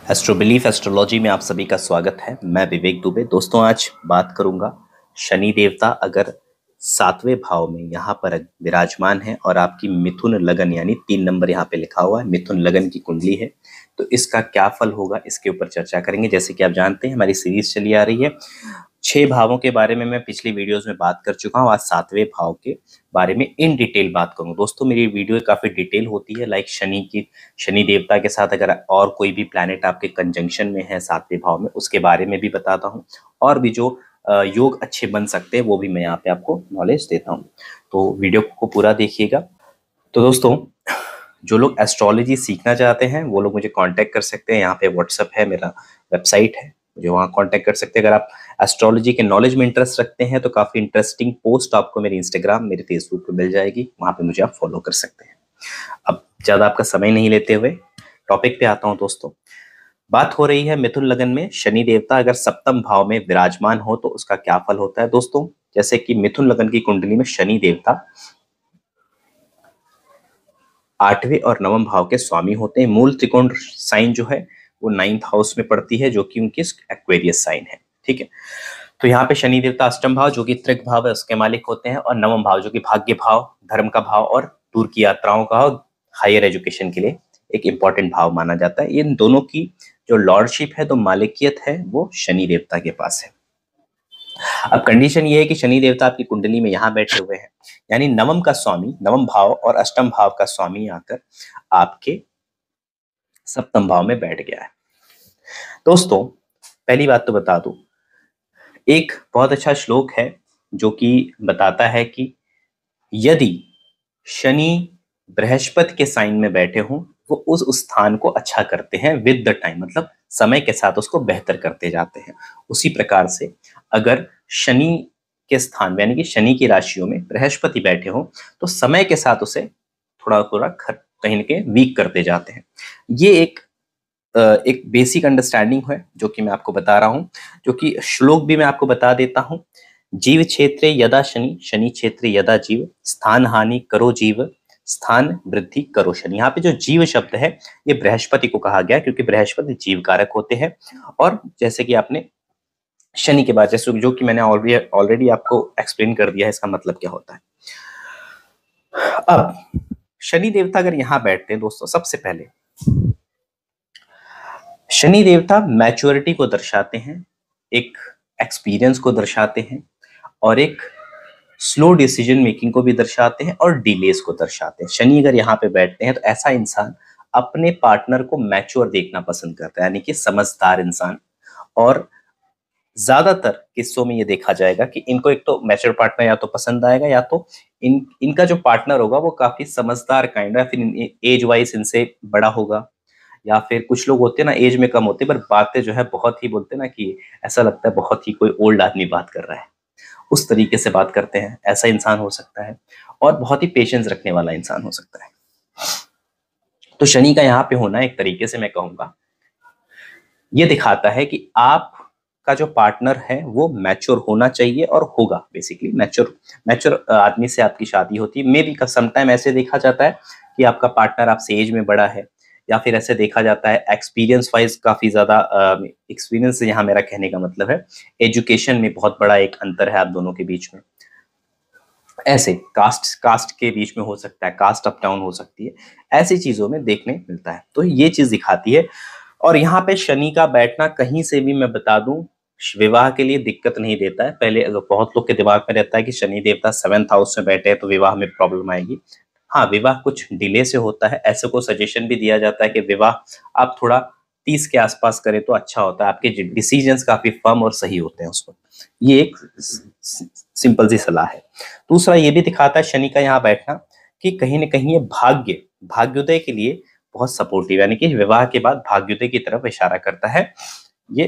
Astro belief astrology में आप सभी का स्वागत है। मैं विवेक दुबे। दोस्तों, आज बात करूंगा शनि देवता अगर 7वें भाव में यहाँ पर विराजमान है और आपकी मिथुन लगन यानी 3 नंबर यहाँ पे लिखा हुआ है, मिथुन लगन की कुंडली है, तो इसका क्या फल होगा इसके ऊपर चर्चा करेंगे। जैसे कि आप जानते हैं हमारी सीरीज चली आ रही है 6 भावों के बारे में। मैं पिछली वीडियोस में बात कर चुका हूँ। आज 7वें भाव के बारे में इन डिटेल बात करूंगा। दोस्तों, मेरी वीडियो काफी डिटेल होती है, लाइक शनि देवता के साथ अगर और कोई भी प्लैनेट आपके कंजंक्शन में है 7वें भाव में, उसके बारे में भी बताता हूँ। और भी जो योग अच्छे बन सकते हैं वो भी मैं यहाँ पे आपको नॉलेज देता हूँ, तो वीडियो को पूरा देखिएगा। तो दोस्तों, जो लोग एस्ट्रोलॉजी सीखना चाहते हैं वो लोग मुझे कांटेक्ट कर सकते हैं। यहाँ पे व्हाट्सएप है, मेरा वेबसाइट है, मुझे वहाँ कांटेक्ट कर सकते हैं। अगर आप एस्ट्रोलॉजी के नॉलेज में इंटरेस्ट रखते हैं तो काफ़ी इंटरेस्टिंग पोस्ट आपको मेरे इंस्टाग्राम, मेरे फेसबुक पे मिल जाएगी, वहाँ पे मुझे आप फॉलो कर सकते हैं। अब ज़्यादा आपका समय नहीं लेते हुए टॉपिक पे आता हूँ। दोस्तों, बात हो रही है मिथुन लगन में शनि देवता अगर 7वें भाव में विराजमान हो तो उसका क्या फल होता है। दोस्तों, जैसे कि मिथुन लगन की कुंडली में शनि देवता 8वें और 9वें भाव के स्वामी होते हैं। मूल त्रिकोण साइन जो है वो 9th हाउस में पड़ती है, जो कि उनकी एक्वेरियस साइन है। ठीक है, तो यहाँ पे शनि देवता 8वां भाव जो कि त्रिक भाव है उसके मालिक होते हैं, और 9वां भाव जो कि भाग्य भाव, धर्म का भाव और दूर की यात्राओं का, हायर एजुकेशन के लिए एक इंपॉर्टेंट भाव माना जाता है। इन दोनों की जो लॉर्डशिप है, तो मालिकियत है, वो शनि देवता के पास है। अब कंडीशन ये है कि शनि देवता आपकी कुंडली में यहाँ बैठे हुए हैं, यानी नवम का स्वामी, नवम भाव और 8वें भाव का स्वामी आकर आपके 7वें भाव में बैठ गया है। दोस्तों, पहली बात तो बता दूं, एक बहुत अच्छा श्लोक है जो कि बताता है कि यदि शनि बृहस्पति के साइन में बैठे हों वो उस स्थान को अच्छा करते हैं विद द टाइम, मतलब समय के साथ उसको बेहतर करते जाते हैं। उसी प्रकार से अगर शनि के स्थान यानी कि शनि की राशियों में बृहस्पति बैठे हो तो समय के साथ उसे थोड़ा थोड़ा कहीं न कहीं वीक करते जाते हैं। ये एक बेसिक अंडरस्टैंडिंग है जो कि मैं आपको बता रहा हूँ, जो कि श्लोक भी मैं आपको बता देता हूँ। जीव क्षेत्रे यदा शनि, शनि क्षेत्रे यदा जीव, स्थान हानि करो जीव, स्थान वृद्धि करो शनि। यहाँ पे जो जीव शब्द है ये बृहस्पति को कहा गया, क्योंकि बृहस्पति जीव कारक होते हैं। और जैसे कि आपने शनि के बाद जैसे जो कि मैंने ऑलरेडी आपको एक्सप्लेन कर दिया है इसका मतलब क्या होता है। अब शनि देवता अगर यहाँ बैठते हैं दोस्तों, सबसे पहले शनि देवता मैच्योरिटी को दर्शाते हैं, एक एक्सपीरियंस को दर्शाते हैं, और एक स्लो डिसीजन मेकिंग को भी दर्शाते हैं, और डिलेस को दर्शाते हैं। शनि अगर यहाँ पे बैठते हैं तो ऐसा इंसान अपने पार्टनर को मैच्योर देखना पसंद करता है, यानी कि समझदार इंसान। और ज्यादातर किस्सों में ये देखा जाएगा कि इनको एक तो मैच्योर पार्टनर या तो पसंद आएगा, या तो इनका जो पार्टनर होगा वो काफी समझदार काइंड, या फिर एज वाइज इनसे बड़ा होगा, या फिर कुछ लोग होते हैं ना एज में कम होते हैं पर बातें जो है बहुत ही बोलते हैं ना कि ऐसा लगता है बहुत ही कोई ओल्ड आदमी बात कर रहा है, उस तरीके से बात करते हैं, ऐसा इंसान हो सकता है। और बहुत ही पेशेंस रखने वाला इंसान हो सकता है। तो शनि का यहाँ पे होना एक तरीके से मैं कहूंगा ये दिखाता है कि आप का जो पार्टनर है वो मैच्योर होना चाहिए, और होगा। बेसिकली मैच्योर आदमी से आपकी शादी होती है। मे बी समटाइम ऐसे देखा जाता है कि आपका पार्टनर आपसे एज में बड़ा है, या फिर ऐसे देखा जाता है एक्सपीरियंस वाइज काफी ज्यादा। एक्सपीरियंस से यहाँ मेरा कहने का मतलब है एजुकेशन में बहुत बड़ा एक अंतर है आप दोनों के बीच में। ऐसे कास्ट के बीच में हो सकता है, कास्ट अप डाउन हो सकती है, ऐसी चीजों में देखने मिलता है। तो ये चीज दिखाती है। और यहाँ पे शनि का बैठना कहीं से भी मैं बता दूं विवाह के लिए दिक्कत नहीं देता है। पहले बहुत लोग के दिमाग में रहता है कि शनि देवता 7th हाउस में बैठे हैं तो विवाह में प्रॉब्लम आएगी। हाँ, विवाह कुछ डिले से होता है। ऐसे को सजेशन भी दिया जाता है कि विवाह आप थोड़ा 30 के आसपास करें तो अच्छा होता है, आपके डिसीजंस काफी फर्म और सही होते हैं उसमें। ये एक सिंपल सी सलाह है। दूसरा ये भी दिखाता है शनि का यहाँ बैठना कि कहीं ना कहीं ये भाग्योदय के लिए बहुत सपोर्टिव, यानी कि विवाह के बाद भाग्योदय की तरफ इशारा करता है ये।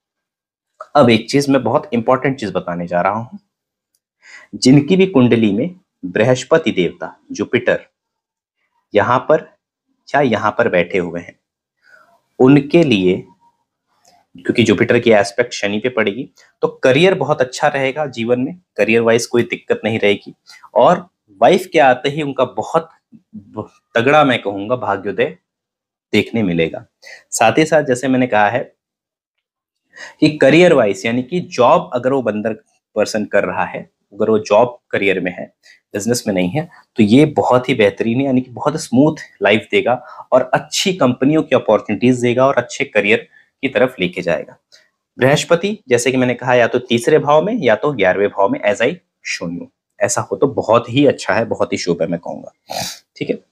अब एक चीज मैं बहुत इंपॉर्टेंट चीज बताने जा रहा हूं, जिनकी भी कुंडली में बृहस्पति देवता जुपिटर यहां पर या यहां पर बैठे हुए हैं, उनके लिए, क्योंकि जुपिटर की एस्पेक्ट शनि पे पड़ेगी, तो करियर बहुत अच्छा रहेगा। जीवन में करियर वाइज कोई दिक्कत नहीं रहेगी। और वाइफ के आते ही उनका बहुत तगड़ा मैं कहूंगा भाग्योदय देखने मिलेगा। साथ ही साथ जैसे मैंने कहा है कि करियर वाइज यानी कि जॉब अगर वो बंदर पर्सन कर रहा है, अगर वो जॉब करियर में है, बिजनेस में नहीं है, तो ये बहुत ही बेहतरीन है, यानी कि बहुत स्मूथ लाइफ देगा और अच्छी कंपनियों की अपॉर्चुनिटीज देगा और अच्छे करियर की तरफ लेके जाएगा। बृहस्पति जैसे कि मैंने कहा या तो तीसरे भाव में या तो 11वें भाव में, एज आई शोन यू, ऐसा हो तो बहुत ही अच्छा है, बहुत ही शुभ है मैं कहूंगा। ठीक है,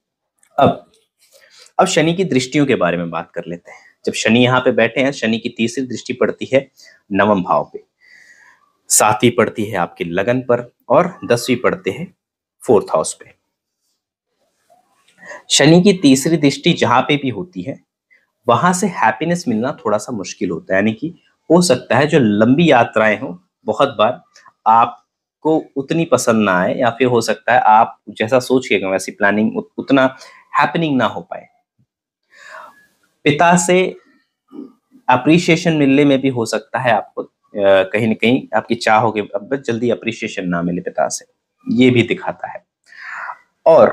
अब शनि की दृष्टियों के बारे में बात कर लेते हैं। जब शनि यहाँ पे बैठे हैं, शनि की तीसरी दृष्टि पड़ती है 9वें भाव पे, 7वीं पड़ती है आपकी लगन पर और 10वीं पड़ते हैं 4th हाउस पे। शनि की तीसरी दृष्टि जहां पे भी होती है वहां से हैप्पीनेस मिलना थोड़ा सा मुश्किल होता है, यानी कि हो सकता है जो लंबी यात्राएं हो बहुत बार आपको उतनी पसंद ना आए, या फिर हो सकता है आप जैसा सोच के गए वैसी प्लानिंग उतना हैपनिंग ना हो पाए। पिता से अप्रिशिएशन मिलने में भी हो सकता है आपको कहीं ना कहीं आपकी चाह होगी अब जल्दी अप्रिशिएशन ना मिले पिता से, ये भी दिखाता है। और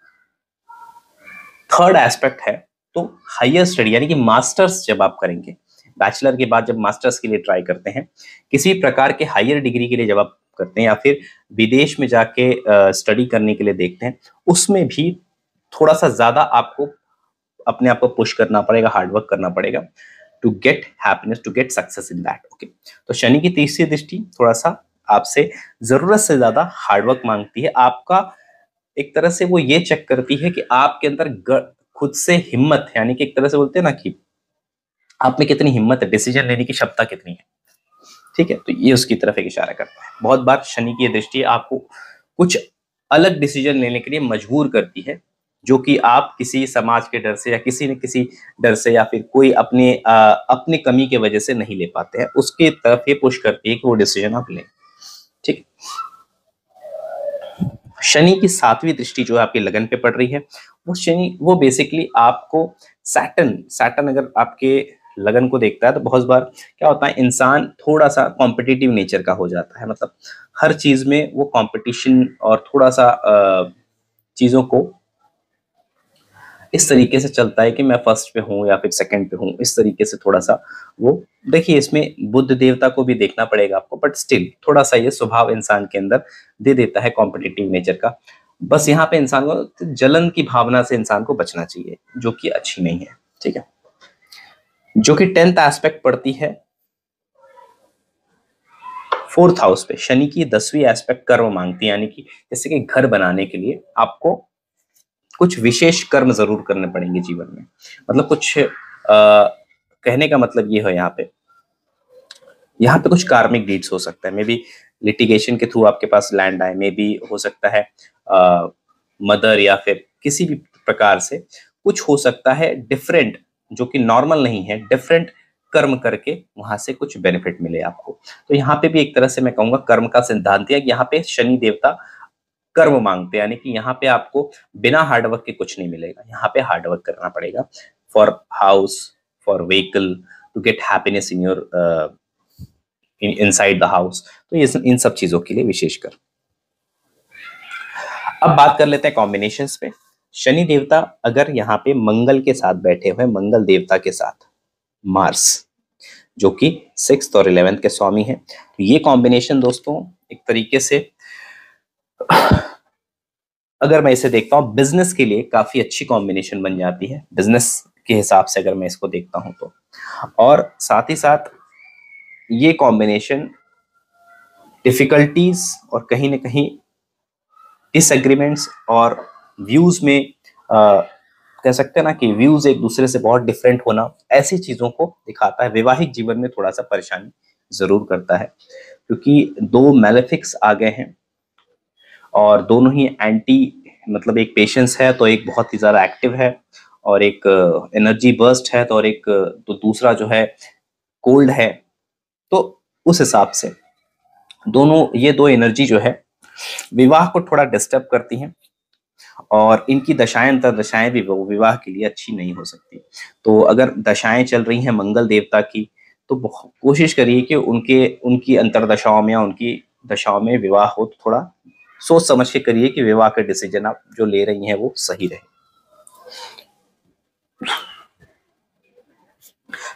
थर्ड एस्पेक्ट है तो हायर स्टडी यानी कि मास्टर्स जब आप करेंगे, बैचलर के बाद जब मास्टर्स के लिए ट्राई करते हैं, किसी प्रकार के हायर डिग्री के लिए जब आप करते हैं या फिर विदेश में जाके स्टडी करने के लिए देखते हैं, उसमें भी थोड़ा सा ज्यादा आपको अपने आप को पुश करना पड़ेगा, हार्डवर्क करना पड़ेगा to get happiness, to get success in that. Okay, तो शनि की तीसरी दृष्टि थोड़ा सा आपसे जरूरत से ज्यादा हार्डवर्क मांगती है। आपका एक तरह से वो ये चेक करती है कि आपके अंदर खुद से हिम्मत है, यानी कि एक तरह से बोलते हैं ना कि आप में कितनी हिम्मत है, डिसीजन लेने की क्षमता कितनी है। ठीक है, तो ये उसकी तरफ एक इशारा करता है। बहुत बार शनि की दृष्टि आपको कुछ अलग डिसीजन लेने के लिए मजबूर करती है, जो कि आप किसी समाज के डर से या किसी न किसी डर से या फिर कोई अपनी कमी की वजह से नहीं ले पाते हैं, उसकी तरफ ये पुश करती है कि वो डिसीजन आप लें। ठीक, शनि की 7वीं दृष्टि जो है आपकी लगन पे पड़ रही है, वो शनि वो बेसिकली आपको सैटर्न अगर आपके लगन को देखता है तो बहुत बार क्या होता है, इंसान थोड़ा सा कॉम्पिटिटिव नेचर का हो जाता है, मतलब हर चीज में वो कंपटीशन और थोड़ा सा चीजों को इस तरीके से चलता है कि मैं फर्स्ट पे हूँ या फिर सेकंड पे हूँ, इस तरीके से थोड़ा सा वो देखिए, इसमें बुद्ध देवता को भी देखना पड़ेगा आपको, बट स्टिल थोड़ा सा ये स्वभाव इंसान के अंदर दे देता है कॉम्पिटिटिव नेचर का। बस यहाँ पे इंसान को जलन की भावना से इंसान को बचना चाहिए, जो कि अच्छी नहीं है। ठीक है, जो कि 10th एस्पेक्ट पड़ती है 4th हाउस पे। शनि की 10वीं एस्पेक्ट कर्म मांगती है, यानी कि जैसे कि घर बनाने के लिए आपको कुछ विशेष कर्म जरूर करने पड़ेंगे जीवन में, मतलब कुछ कहने का मतलब ये है यहाँ पे कुछ कार्मिक डीड्स हो सकता है, मे बी लिटिगेशन के थ्रू आपके पास लैंड आए, मे बी हो सकता है मदर या फिर किसी भी प्रकार से कुछ हो सकता है डिफरेंट, जो कि नॉर्मल नहीं है, डिफरेंट कर्म करके वहां से कुछ बेनिफिट मिले आपको। तो यहाँ पे भी एक तरह से मैं कहूंगा कर्म का सिद्धांत है कि यहाँ पे शनि देवता कर्म मांगते हैं, यानी कि यहाँ पे आपको बिना हार्डवर्क के कुछ नहीं मिलेगा, यहाँ पे हार्डवर्क करना पड़ेगा for house, for vehicle, to get happiness in your inside the house. तो ये इन सब चीजों के लिए विशेषकर। अब बात कर लेते हैं कॉम्बिनेशंस पे। शनि देवता अगर यहाँ पे मंगल के साथ बैठे हुए, मंगल देवता के साथ मार्स, जो कि 6th और 11th के स्वामी हैं, तो ये कॉम्बिनेशन दोस्तों एक तरीके से अगर मैं इसे देखता हूं बिजनेस के लिए काफी अच्छी कॉम्बिनेशन बन जाती है, बिजनेस के हिसाब से अगर मैं इसको देखता हूं तो। और साथ ही साथ ये कॉम्बिनेशन डिफिकल्टीज और कहीं ना कहीं डिसएग्रीमेंट्स और व्यूज में कह सकते हैं ना कि व्यूज एक दूसरे से बहुत डिफरेंट होना, ऐसी चीजों को दिखाता है। वैवाहिक जीवन में थोड़ा सा परेशानी जरूर करता है, क्योंकि दो मैलेफिक्स आ गए हैं और दोनों ही एंटी, मतलब एक पेशेंस है तो एक बहुत ही ज्यादा एक्टिव है, और एक एनर्जी बर्स्ट है, तो और एक तो दूसरा जो है कोल्ड है। तो उस हिसाब से ये दो एनर्जी जो है विवाह को थोड़ा डिस्टर्ब करती हैं, और इनकी दशाएं अंतर दशाएं भी विवाह के लिए अच्छी नहीं हो सकती। तो अगर दशाएं चल रही हैं मंगल देवता की, तो कोशिश करिए कि उनकी अंतरदशाओं में या उनकी दशाओं में विवाह हो, तो थोड़ा सोच समझ के करिए कि विवाह का डिसीजन आप जो ले रही हैं वो सही रहे।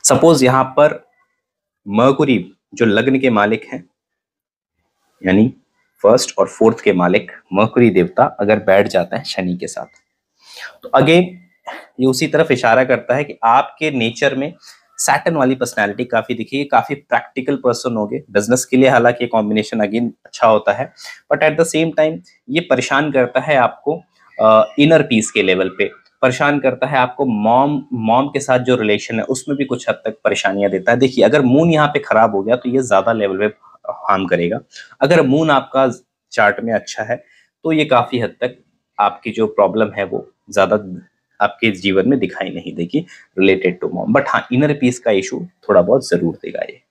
सपोज यहाँ पर मरकुरी जो लग्न के मालिक हैं, यानी फर्स्ट और फोर्थ के मालिक मरकुरी देवता अगर बैठ जाता है शनि के साथ, तो अगेन ये उसी तरफ इशारा करता है कि आपके नेचर में सैटर्न वाली पर्सनालिटी काफी दिखेगी, काफी प्रैक्टिकल पर्सन होगे बिजनेस के लिए। हालांकि ये कॉम्बिनेशन अगेन अच्छा होता है, but at the same time ये परेशान करता है आपको इनर पीस के लेवल पे, परेशान करता है आपको मॉम मॉम के साथ जो रिलेशन है उसमें भी कुछ हद तक परेशानियां देता है। देखिए, अगर मून यहाँ पे खराब हो गया तो ये ज्यादा लेवल पे हार्म करेगा। अगर मून आपका चार्ट में अच्छा है तो ये काफी हद तक आपकी जो प्रॉब्लम है वो ज्यादा आपके जीवन में दिखाई नहीं देगी रिलेटेड टू मॉम। बट हाँ, इनर पीस का इशू थोड़ा बहुत जरूर देगा ये।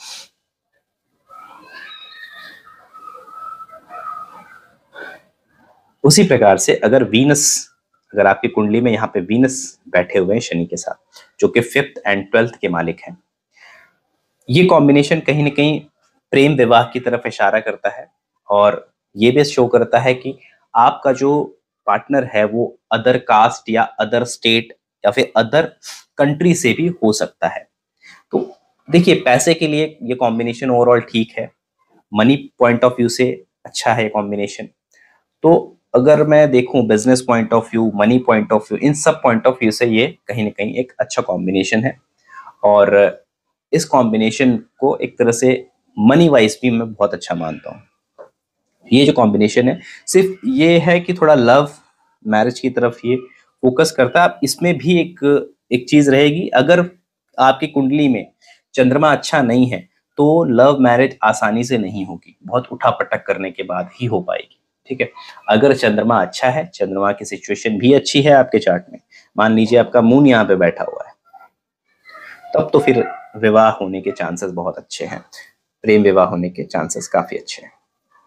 उसी प्रकार से अगर आपकी कुंडली में यहाँ पे वीनस बैठे हुए हैं शनि के साथ, जो कि 5th एंड 12th के मालिक हैं, ये कॉम्बिनेशन कहीं ना कहीं प्रेम विवाह की तरफ इशारा करता है, और ये भी शो करता है कि आपका जो पार्टनर है वो अदर कास्ट या अदर स्टेट या फिर अदर कंट्री से भी हो सकता है। तो देखिए, पैसे के लिए ये कॉम्बिनेशन ओवरऑल ठीक है, मनी पॉइंट ऑफ व्यू से अच्छा है कॉम्बिनेशन। तो अगर मैं देखूं business point of view, money point of view, इन सब पॉइंट ऑफ व्यू से ये कहीं ना कहीं एक अच्छा कॉम्बिनेशन है। और इस कॉम्बिनेशन को एक तरह से मनी वाइज भी मैं बहुत अच्छा मानता हूँ। ये जो कॉम्बिनेशन है सिर्फ ये है कि थोड़ा लव मैरिज की तरफ ये फोकस करता है। अब इसमें भी एक चीज रहेगी, अगर आपकी कुंडली में चंद्रमा अच्छा नहीं है तो लव मैरिज आसानी से नहीं होगी, बहुत उठापटक करने के बाद ही हो पाएगी। ठीक है, अगर चंद्रमा अच्छा है, चंद्रमा की सिचुएशन भी अच्छी है आपके चार्ट में, मान लीजिए आपका मून यहाँ पे बैठा हुआ है, तब तो फिर विवाह होने के चांसेस बहुत अच्छे हैं, प्रेम विवाह होने के चांसेस काफी अच्छे हैं।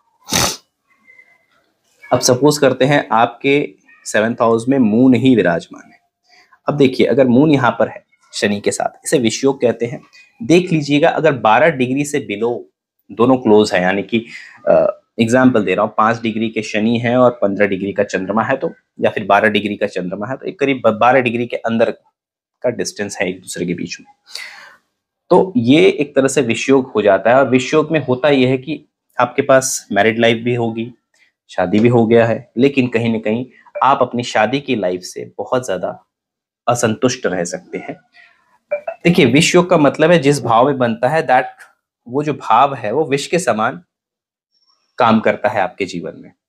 अब सपोज करते हैं आपके 7th हाउस में मून ही विराजमान है। अब देखिए, अगर मून यहाँ पर है शनि के साथ, इसे विषयोग कहते हैं। देख लीजिएगा, अगर 12 डिग्री से बिलो दोनों क्लोज है, यानी कि एग्जाम्पल दे रहा हूँ, 5 डिग्री के शनि है और 15 डिग्री का चंद्रमा है, तो या फिर 12 डिग्री का चंद्रमा है, तो एक करीब 12 डिग्री के अंदर का डिस्टेंस है एक दूसरे के बीच में, तो ये एक तरह से विषयोग हो जाता है। और विषयोग में होता यह है कि आपके पास मैरिड लाइफ भी होगी, शादी भी हो गया है, लेकिन कहीं ना कहीं आप अपनी शादी की लाइफ से बहुत ज्यादा असंतुष्ट रह सकते हैं। देखिए, विष योग का मतलब है जिस भाव में बनता है, दैट वो जो भाव है वो विष के समान काम करता है आपके जीवन में।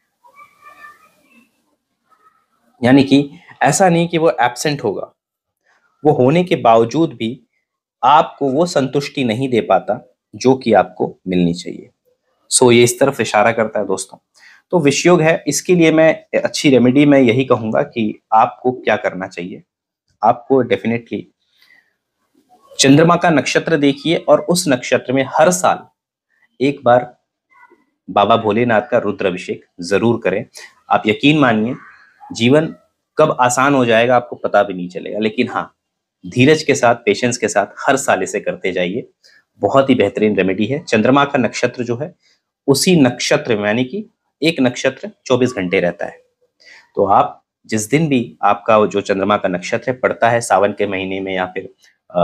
यानी कि ऐसा नहीं कि वो एब्सेंट होगा, वो होने के बावजूद भी आपको वो संतुष्टि नहीं दे पाता जो कि आपको मिलनी चाहिए। सो ये इस तरफ इशारा करता है दोस्तों। तो विषयोग है, इसके लिए मैं अच्छी रेमेडी मैं यही कहूंगा कि आपको क्या करना चाहिए। आपको डेफिनेटली चंद्रमा का नक्षत्र देखिए और उस नक्षत्र में हर साल एक बार बाबा भोलेनाथ का रुद्राभिषेक जरूर करें। आप यकीन मानिए, जीवन कब आसान हो जाएगा आपको पता भी नहीं चलेगा। लेकिन हाँ, धीरज के साथ, पेशेंस के साथ हर साल इसे करते जाइए। बहुत ही बेहतरीन रेमेडी है। चंद्रमा का नक्षत्र जो है, उसी नक्षत्र में, यानी कि एक नक्षत्र 24 घंटे रहता है, तो आप जिस दिन भी आपका वो जो चंद्रमा का नक्षत्र पड़ता है, सावन के महीने में या फिर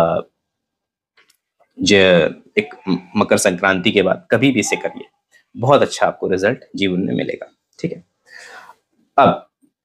एक मकर संक्रांति के बाद, कभी भी इसे करिए, बहुत अच्छा आपको रिजल्ट जीवन में मिलेगा। ठीक है, अब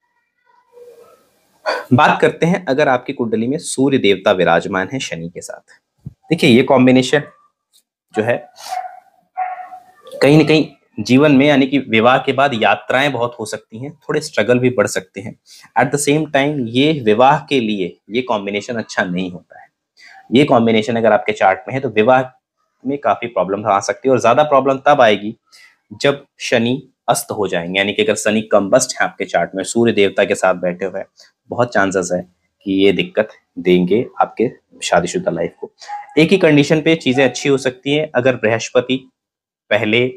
बात करते हैं अगर आपकी कुंडली में सूर्य देवता विराजमान है शनि के साथ। देखिए, ये कॉम्बिनेशन जो है कहीं ना कहीं जीवन में, यानी कि विवाह के बाद यात्राएं बहुत हो सकती हैं, थोड़े स्ट्रगल भी बढ़ सकते हैं। एट द सेम टाइम ये विवाह के लिए ये कॉम्बिनेशन अच्छा नहीं होता है। ये कॉम्बिनेशन अगर आपके चार्ट में है तो विवाह में काफी प्रॉब्लम आ सकती है, और ज्यादा प्रॉब्लम तब आएगी जब शनि अस्त हो जाएंगे। यानी कि अगर शनि कम्बस्ट है आपके चार्ट में, सूर्य देवता के साथ बैठे हुए हैं, बहुत चांसेस है कि ये दिक्कत देंगे आपके शादीशुदा लाइफ को। एक ही कंडीशन पे चीजें अच्छी हो सकती हैं, अगर बृहस्पति पहले,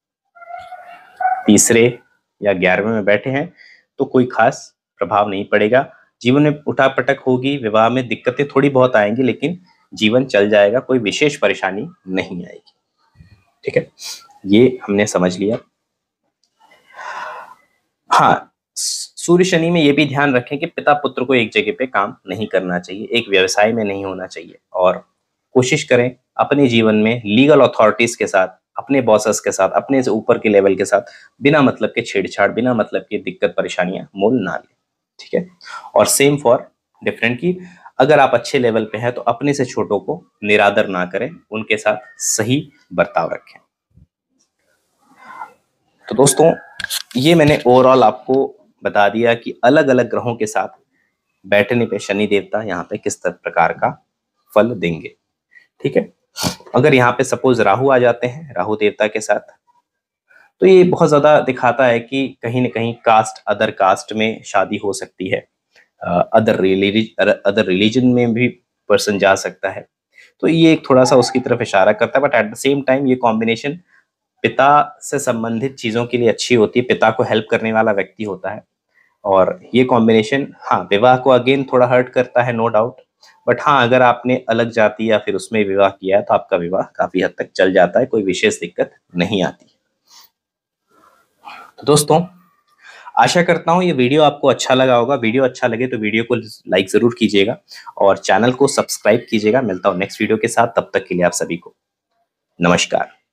तीसरे या 11वें में बैठे हैं तो कोई खास प्रभाव नहीं पड़ेगा। जीवन में उठापटक होगी, विवाह में दिक्कतें थोड़ी बहुत आएंगी, लेकिन जीवन चल जाएगा, कोई विशेष परेशानी नहीं आएगी। ठीक है, ये हमने समझ लिया। हाँ, सूर्य शनि में ये भी ध्यान रखें कि पिता पुत्र को एक जगह पे काम नहीं करना चाहिए, एक व्यवसाय में नहीं होना चाहिए, और कोशिश करें अपने जीवन में लीगल अथॉरिटीज के साथ, अपने बॉसेस के साथ, अपने से ऊपर के लेवल के साथ बिना मतलब के छेड़छाड़, बिना मतलब की दिक्कत परेशानियां मोल ना लें। ठीक है। और सेम फॉर डिफरेंट की अगर आप अच्छे लेवल पे हैं तो अपने से छोटों को निरादर ना करें, उनके साथ सही बर्ताव रखें। तो दोस्तों, ये मैंने ओवरऑल आपको बता दिया कि अलग अलग ग्रहों के साथ बैठने पे शनि देवता यहाँ पे किस प्रकार का फल देंगे। ठीक है। अगर यहाँ पे सपोज राहु आ जाते हैं, राहु देवता के साथ, तो ये बहुत ज्यादा दिखाता है कि कहीं ना कहीं कास्ट, अदर कास्ट में शादी हो सकती है, अदर रिलीजन में भी पर्सन जा सकता है। तो ये एक थोड़ा सा उसकी तरफ इशारा करता है, but at the same time ये कॉम्बिनेशन पिता से संबंधित चीजों के लिए अच्छी होती है, पिता को हेल्प करने वाला व्यक्ति होता है। और ये कॉम्बिनेशन, हाँ, विवाह को अगेन थोड़ा हर्ट करता है, नो डाउट, बट हाँ, अगर आपने अलग जाति या फिर उसमें विवाह किया है तो आपका विवाह काफी हद तक चल जाता है, कोई विशेष दिक्कत नहीं आती। तो दोस्तों, आशा करता हूँ ये वीडियो आपको अच्छा लगा होगा। वीडियो अच्छा लगे तो वीडियो को लाइक जरूर कीजिएगा और चैनल को सब्सक्राइब कीजिएगा। मिलता हूँ नेक्स्ट वीडियो के साथ, तब तक के लिए आप सभी को नमस्कार।